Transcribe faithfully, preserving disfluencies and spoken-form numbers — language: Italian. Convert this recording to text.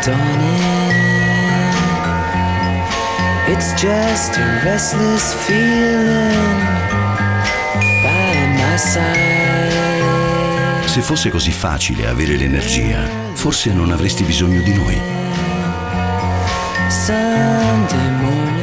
dawning. It's just a restless feeling by my side. Se fosse così facile avere l'energia, forse non avresti bisogno di noi. Sunday morning.